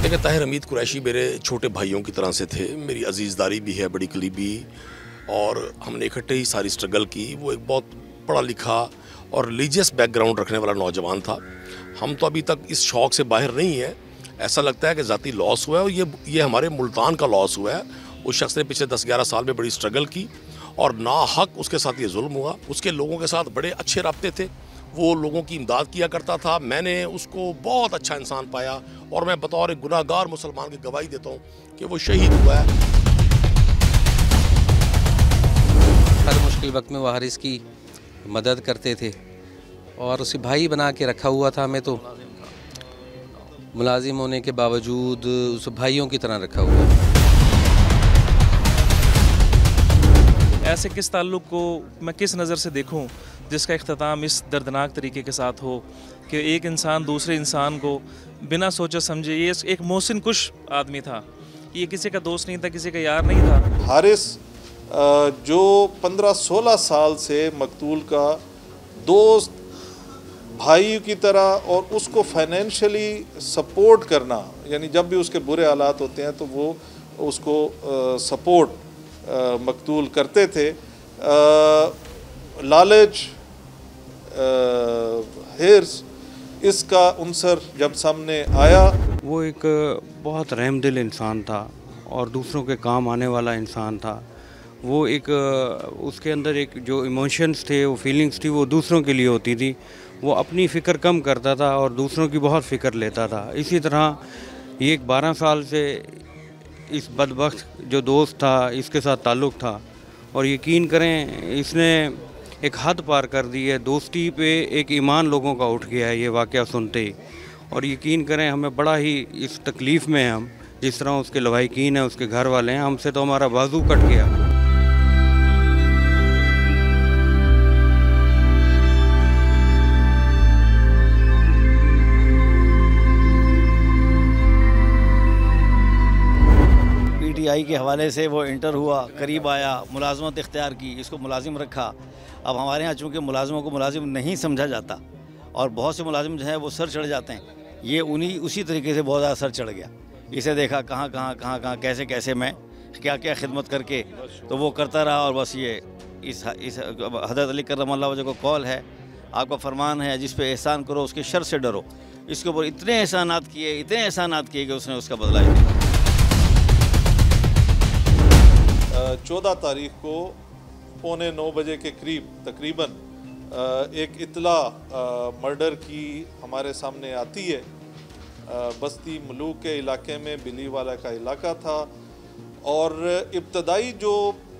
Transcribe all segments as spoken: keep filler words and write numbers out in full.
देखिए, ताहिर हमीद कुरैशी मेरे छोटे भाइयों की तरह से थे। मेरी अजीज़दारी भी है, बड़ी करीबी, और हमने इकट्ठे ही सारी स्ट्रगल की। वो एक बहुत पढ़ा लिखा और रिलीजियस बैकग्राउंड रखने वाला नौजवान था। हम तो अभी तक इस शौक़ से बाहर नहीं है। ऐसा लगता है कि ज़ाती लॉस हुआ है, और ये ये हमारे मुल्तान का लॉस हुआ है। उस शख्स ने पिछले दस ग्यारह साल में बड़ी स्ट्रगल की और ना हक उसके साथ ये जुल्म हुआ। उसके लोगों के साथ बड़े अच्छे राब्ते थे, वो लोगों की इमदाद किया करता था। मैंने उसको बहुत अच्छा इंसान पाया, और मैं बतौर एक गुनाहगार मुसलमान की गवाही देता हूँ कि वो शहीद हुआ है। हर मुश्किल वक्त में वो हारिस की मदद करते थे, और उसे भाई बना के रखा हुआ था। हमें तो मुलाजिम होने के बावजूद उस भाइयों की तरह रखा हुआ है। ऐसे किस ताल्लुक़ को मैं किस नज़र से देखूं जिसका इख्तिताम इस दर्दनाक तरीके के साथ हो कि एक इंसान दूसरे इंसान को बिना सोचे समझे, ये एक मोहसिन कुश आदमी था, ये किसी का दोस्त नहीं था, किसी का यार नहीं था। हारिस जो पंद्रह सोलह साल से मकतूल का दोस्त, भाई की तरह, और उसको फाइनेंशियली सपोर्ट करना, यानी जब भी उसके बुरे हालात होते हैं तो वो उसको सपोर्ट मकतूल करते थे। लालच, हिर्स, इसका उनसर जब सामने आया। वो एक बहुत रहमदिल इंसान था और दूसरों के काम आने वाला इंसान था। वो एक उसके अंदर एक जो इमोशंस थे, वो फीलिंग्स थी, वो दूसरों के लिए होती थी। वो अपनी फ़िक्र कम करता था और दूसरों की बहुत फ़िक्र लेता था। इसी तरह ये एक बारह साल से इस बदबख्त जो दोस्त था, इसके साथ ताल्लुक़ था, और यकीन करें इसने एक हद पार कर दी है। दोस्ती पे एक ईमान लोगों का उठ गया है ये वाक़या सुनते ही। और यकीन करें हमें बड़ा ही इस तकलीफ़ में हैं हम, जिस तरह उसके लवाहिकीन हैं, उसके घर वाले हैं, हमसे तो हमारा बाजू कट गया। पीटीआई के हवाले से वो इंटर हुआ, करीब आया, मुलाजमत इख्तियार की, इसको मुलाजिम रखा। अब हमारे यहाँ चूँकि मुलाजिमों को मुलाजिम नहीं समझा जाता, और बहुत से मुलाजिम जो हैं वो सर चढ़ जाते हैं, ये उन्हीं उसी तरीके से बहुत ज़्यादा सर चढ़ गया। इसे देखा कहाँ कहाँ कहाँ कहाँ कैसे कैसे मैं क्या क्या खिदमत करके, तो वो करता रहा। और बस ये इस इस हज़रत अली करमल्लाहु वजह को कॉल है, आपका फरमान है, जिस पे एहसान करो उसके शर से डरो। इसके ऊपर इतने एहसानात किए, इतने एहसानात किए कि उसने उसका बदला लिया। चौदह तारीख को पौने नौ बजे के करीब तकरीबन एक इतला मर्डर की हमारे सामने आती है। बस्ती मलूक के इलाके में बिलीवाला का इलाका था, और इब्तदाई जो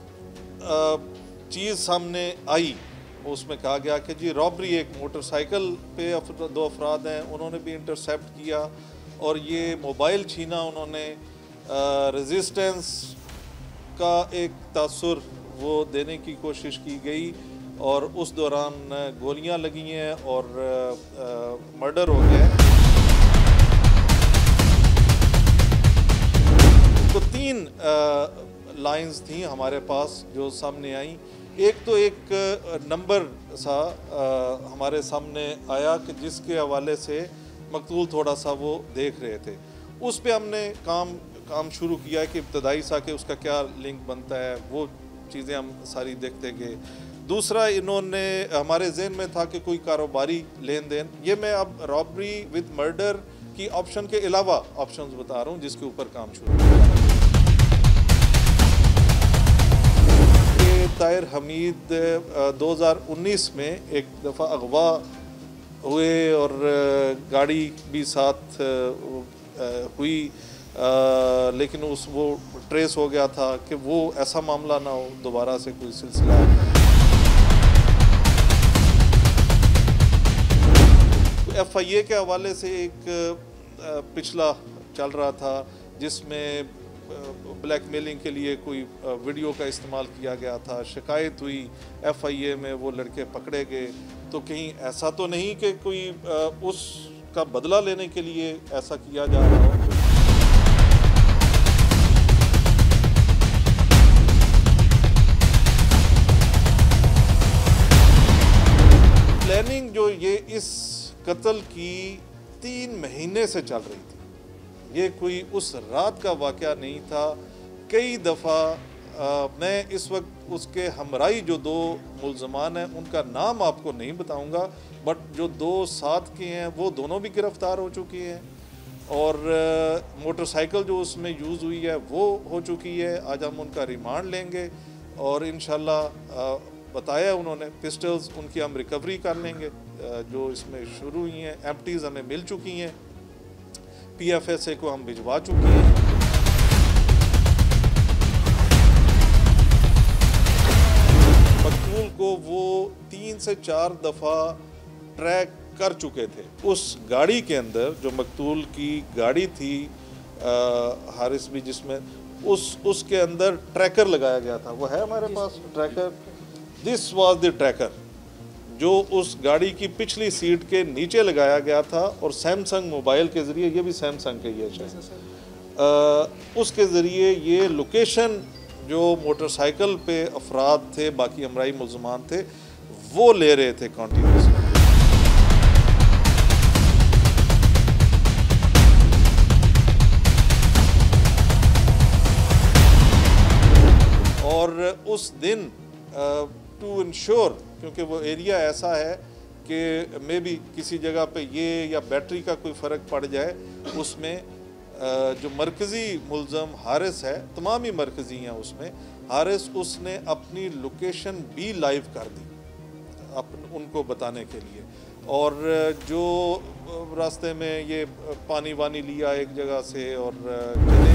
चीज़ सामने आई उसमें कहा गया कि जी रॉबरी, एक मोटरसाइकिल पे दो अफराद हैं, उन्होंने भी इंटरसेप्ट किया और ये मोबाइल छीना उन्होंने। रेजिस्टेंस का एक तासुर वो देने की कोशिश की गई, और उस दौरान गोलियां लगी हैं और मर्डर हो गया। तो तीन लाइंस थी हमारे पास जो सामने आई। एक तो एक नंबर सा आ, हमारे सामने आया कि जिसके हवाले से मकतूल थोड़ा सा वो देख रहे थे। उस पे हमने काम काम शुरू किया कि इब्तदाई सा कि उसका क्या लिंक बनता है, वो चीज़ें हम सारी देखते गए। दूसरा, इन्होंने हमारे जहन में था कि कोई कारोबारी लेन देन। ये मैं अब रॉबरी विद मर्डर की ऑप्शन के अलावा ऑप्शंस बता रहा हूँ जिसके ऊपर काम शुरू किया। ताहिर हमीद दो हज़ार उन्नीस में एक दफ़ा अगवा हुए और गाड़ी भी साथ हुई, आ, लेकिन उस वो ट्रेस हो गया था कि वो ऐसा मामला ना हो दोबारा से कोई सिलसिला। एफ आई ए के हवाले से एक पिछला चल रहा था जिसमें ब्लैकमेलिंग के लिए कोई वीडियो का इस्तेमाल किया गया था। शिकायत हुई, एफ आई ए में वो लड़के पकड़े गए। तो कहीं ऐसा तो नहीं कि कोई उसका बदला लेने के लिए ऐसा किया जा रहा हो। प्लानिंग जो ये इस कत्ल की तीन महीने से चल रही थी, ये कोई उस रात का वाक़या नहीं था। कई दफ़ा मैं इस वक्त उसके हमराई जो दो मुल्ज़मान हैं उनका नाम आपको नहीं बताऊंगा, बट जो दो साथ के हैं वो दोनों भी गिरफ़्तार हो चुकी हैं और मोटरसाइकिल जो उसमें यूज़ हुई है वो हो चुकी है। आज हम उनका रिमांड लेंगे और इंशाल्लाह बताया उन्होंने पिस्टल्स उनकी हम रिकवरी कर लेंगे जो इसमें शुरू हुई हैं। एम्प्टीज़ हमें मिल चुकी हैं, पी एफ एस ए को हम भिजवा चुके हैं। मकतूल को वो तीन से चार दफ़ा ट्रैक कर चुके थे। उस गाड़ी के अंदर जो मकतूल की गाड़ी थी आ, हारिस भी जिसमें उस उसके अंदर ट्रैकर लगाया गया था। वो है हमारे पास tracker. This was the tracker जो उस गाड़ी की पिछली सीट के नीचे लगाया गया था और सैमसंग मोबाइल के ज़रिए, ये भी सैमसंग के ही है शायद, उसके ज़रिए ये लोकेशन जो मोटरसाइकिल पे अफराद थे, बाकी हमराई मुल्ज़मान थे, वो ले रहे थे कॉन्टीन्यूसली। और उस दिन टू इंश्योर, क्योंकि वो एरिया ऐसा है कि मे बी किसी जगह पे ये या बैटरी का कोई फ़र्क पड़ जाए, उसमें जो मरकज़ी मुल्ज़म हारिस है, तमाम ही मरकज़ी हैं उसमें, हारिस उसने अपनी लोकेशन भी लाइव कर दी अपन उनको बताने के लिए। और जो रास्ते में ये पानी वानी लिया एक जगह से और चले,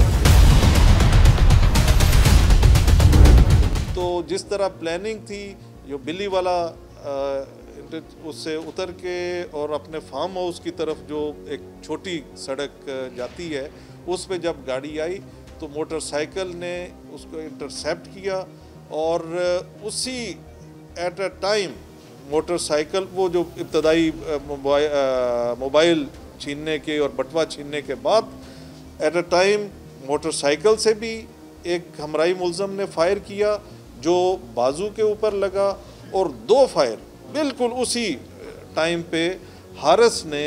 तो जिस तरह प्लानिंग थी, जो बिल्ली वाला उससे उतर के और अपने फार्म हाउस की तरफ जो एक छोटी सड़क जाती है उस पे जब गाड़ी आई तो मोटरसाइकिल ने उसको इंटरसेप्ट किया और उसी एट अ टाइम मोटरसाइकिल, वो जो इब्तदाई मोबाइल छीनने के और बटवा छीनने के बाद एट अ टाइम मोटरसाइकिल से भी एक हमराई मुल्ज़म ने फायर किया जो बाजू के ऊपर लगा और दो फायर बिल्कुल उसी टाइम पे हारिस ने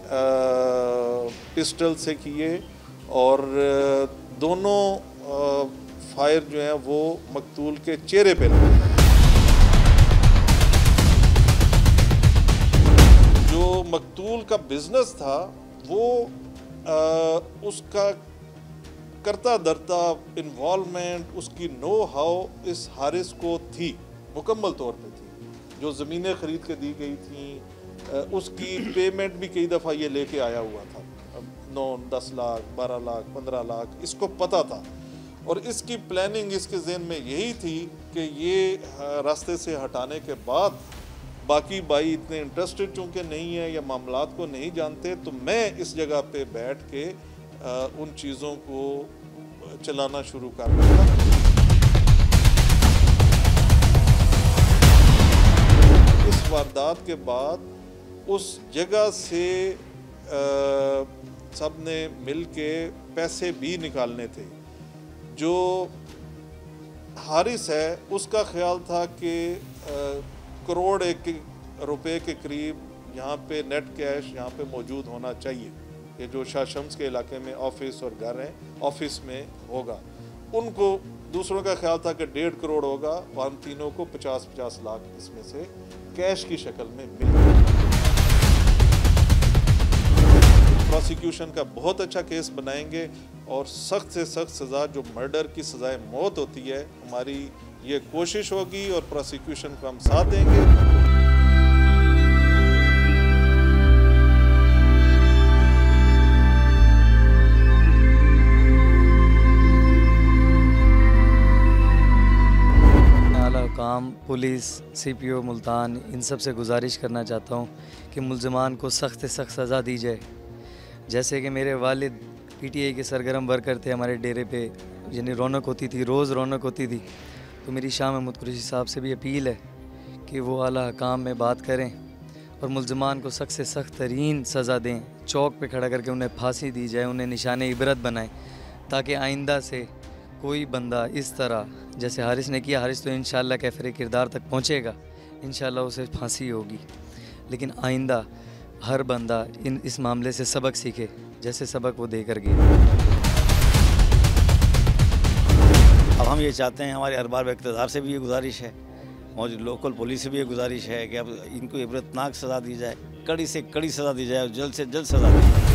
पिस्टल से किए और दोनों फायर जो हैं वो मकतूल के चेहरे पे लगे। जो मकतूल का बिजनेस था वो आ, उसका करता धरता इन्वॉल्वमेंट, उसकी नो हाउ इस हारिस को थी, मुकम्मल तौर पे थी। जो ज़मीनें ख़रीद के दी गई थी उसकी पेमेंट भी कई दफ़ा ये लेके आया हुआ था, नौ दस लाख बारह लाख पंद्रह लाख, इसको पता था। और इसकी प्लानिंग इसके ज़हन में यही थी कि ये रास्ते से हटाने के बाद बाकी भाई इतने इंटरेस्टेड चूँकि नहीं है या मामलात को नहीं जानते, तो मैं इस जगह पे बैठ के उन चीज़ों को चलाना शुरू कर दिया। इस वारदात के बाद उस जगह से सब ने मिल के पैसे भी निकालने थे। जो हारिस है उसका ख्याल था कि करोड़ एक रुपए के करीब यहाँ पे नेट कैश यहाँ पे मौजूद होना चाहिए। ये जो शाह शम्स के इलाके में ऑफिस और घर हैं, ऑफिस में होगा। उनको दूसरों का ख्याल था कि डेढ़ करोड़ होगा, हम तीनों को पचास पचास लाख इसमें से कैश की शक्ल में मिल गया। प्रोसिक्यूशन का बहुत अच्छा केस बनाएंगे और सख्त से सख्त सज़ा, जो मर्डर की सज़ाए मौत होती है, हमारी ये कोशिश होगी और प्रोसिक्यूशन को हम साथ देंगे। काम police, C P O Multan, इन सब से गुजारिश करना चाहता हूँ कि मुल्ज़मान को सख्त से सख्त सज़ा दी जाए। जैसे कि मेरे वालिद पी टी आई के सरगर्म वर्कर थे हमारे डेरे पे, यानी रौनक होती थी, रोज़ रौनक होती थी। तो मेरी शाह महमूद कुरैशी साहब से भी अपील है कि वो आला हकाम में बात करें और मुल्ज़मान को सख्त से सख्त तरीन सज़ा दें, चौक पे खड़ा करके उन्हें फांसी दी जाए, उन्हें निशान इबरत बनाएं, ताकि आइंदा से कोई बंदा इस तरह जैसे हारिस ने किया, हारिस तो इंशाअल्लाह कैफिर किरदार तक पहुँचेगा, इंशाअल्लाह उसे फांसी होगी, लेकिन आइंदा हर बंदा इन इस मामले से सबक सीखे। जैसे सबक वो दे कर गए। अब हम ये चाहते हैं, हमारे अरबाब इक़्तिदार से भी ये गुजारिश है, मौजूद लोकल पुलिस से भी ये गुजारिश है कि अब इनको इबरतनाक सज़ा दी जाए, कड़ी से कड़ी सज़ा दी जाए और जल्द से जल्द सज़ा दी जाए।